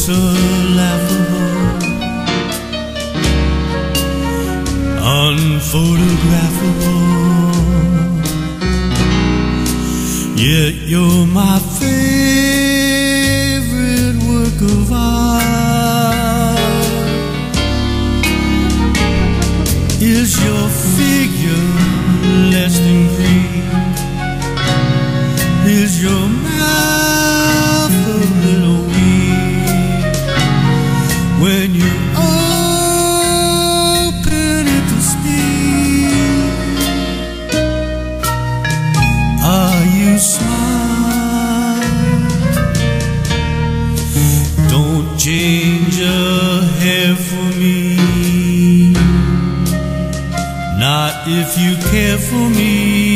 so laughable, unphotographable, yet you're my favorite work of art. Is your figure less than Greek? Is your mouth a little weak when you open it to speak? Are you smart? Don't change a hair for me, not if you care for me.